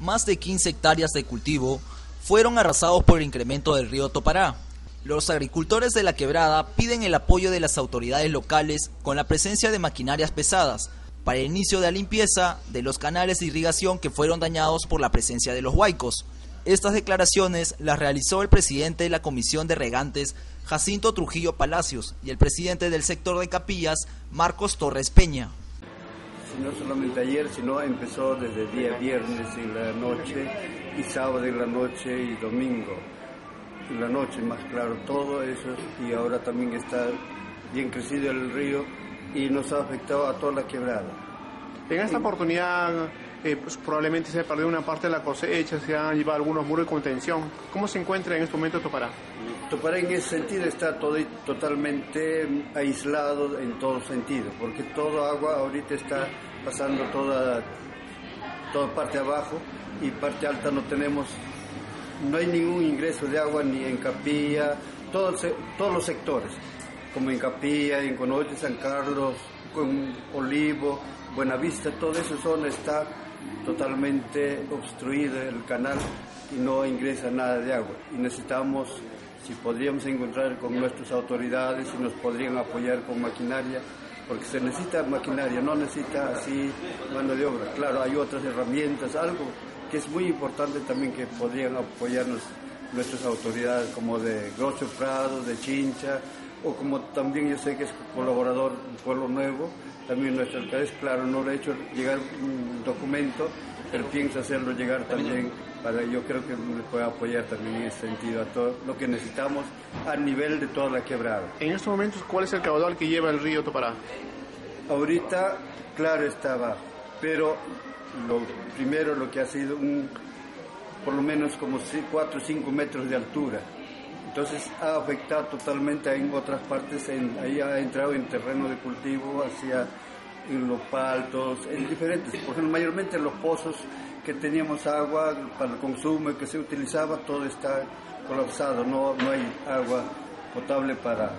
más de 15 hectáreas de cultivo fueron arrasados por el incremento del río Topará. Los agricultores de la quebrada piden el apoyo de las autoridades locales con la presencia de maquinarias pesadas para el inicio de la limpieza de los canales de irrigación que fueron dañados por la presencia de los huaicos. Estas declaraciones las realizó el presidente de la Comisión de Regantes, Jacinto Trujillo Palacios, y el presidente del sector de Capillas, Marcos Torres Peña. No solamente ayer, sino empezó desde el día viernes en la noche y sábado en la noche y domingo en la noche, más claro, todo eso, y ahora también está bien crecido el río y nos ha afectado a toda la quebrada. En esta oportunidad pues probablemente se perdió una parte de la cosecha, se han llevado algunos muros de contención. ¿Cómo se encuentra en este momento Topará? Topará en ese sentido está totalmente aislado en todo sentido, porque toda agua ahorita está pasando toda parte abajo y parte alta no hay ningún ingreso de agua ni en Capilla, todos los sectores, como en Capilla, en Conoche, San Carlos, con Olivo, Buenavista, toda esa zona está totalmente obstruida el canal y no ingresa nada de agua. Y necesitamos, si podríamos encontrar con nuestras autoridades, si nos podrían apoyar con maquinaria, porque se necesita maquinaria, no necesita así mano de obra. Claro, hay otras herramientas, algo que es muy importante también que podrían apoyarnos nuestras autoridades, como de Grosso Prado, de Chincha, o como también yo sé que es colaborador de Pueblo Nuevo, también nuestro alcalde, claro, no le ha hecho llegar un documento, pero piensa hacerlo llegar también, yo creo que le puede apoyar también en ese sentido a todo lo que necesitamos a nivel de toda la quebrada. En estos momentos, ¿cuál es el caudal que lleva el río Topará? Ahorita, claro, está bajo, pero lo que ha sido por lo menos como 4 o 5 metros de altura. Entonces ha afectado totalmente en otras partes, ahí ha entrado en terreno de cultivo, en los paltos, en diferentes, por ejemplo, mayormente en los pozos que teníamos agua para el consumo y que se utilizaba, todo está colapsado, no hay agua potable para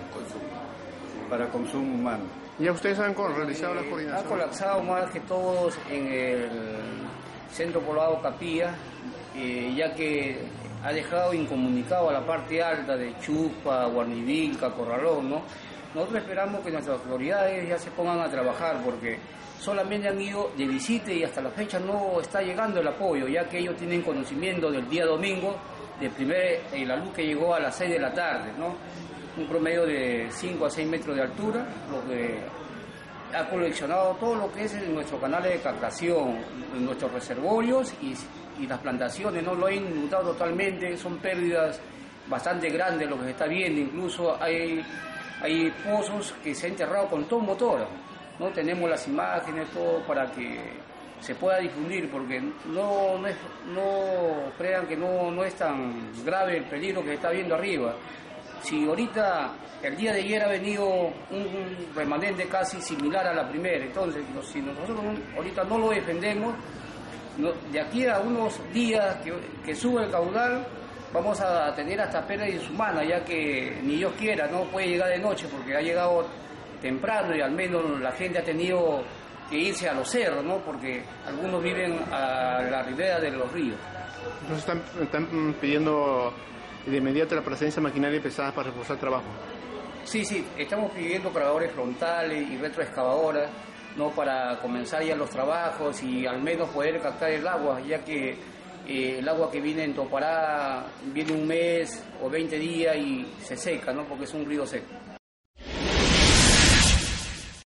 consumo humano. ¿Ya ustedes han realizado la coordinación? Ha colapsado más que todos en el centro poblado Capilla, ya que ha dejado incomunicado a la parte alta de Chupa, Guarnivilca, Corralón, ¿no? Nosotros esperamos que nuestras autoridades ya se pongan a trabajar porque solamente han ido de visita y hasta la fecha no está llegando el apoyo, ya que ellos tienen conocimiento del día domingo, la luz que llegó a las 6 de la tarde, ¿no? Un promedio de 5 a 6 metros de altura, lo que ha coleccionado todo lo que es en nuestros canales de captación, en nuestros reservorios y las plantaciones, no lo han inundado totalmente, son pérdidas bastante grandes lo que se está viendo, incluso hay pozos que se han enterrado con todo motor, ¿no? Tenemos las imágenes, todo para que se pueda difundir, porque no crean que no es tan grave el peligro que se está viendo arriba. Si ahorita, el día de ayer ha venido un remanente casi similar a la primera, entonces si nosotros ahorita no lo defendemos, de aquí a unos días que sube el caudal, vamos a tener hasta pérdidas humanas, ya que ni Dios quiera, no puede llegar de noche porque ha llegado temprano y al menos la gente ha tenido que irse a los cerros, ¿no? Porque algunos viven a la ribera de los ríos. Entonces están pidiendo de inmediato la presencia de maquinaria pesada para reforzar el trabajo. Sí, estamos pidiendo cargadores frontales y retroexcavadoras, ¿no? Para comenzar ya los trabajos y al menos poder captar el agua, ya que el agua que viene en Topará viene un mes o 20 días y se seca, ¿no? Porque es un río seco.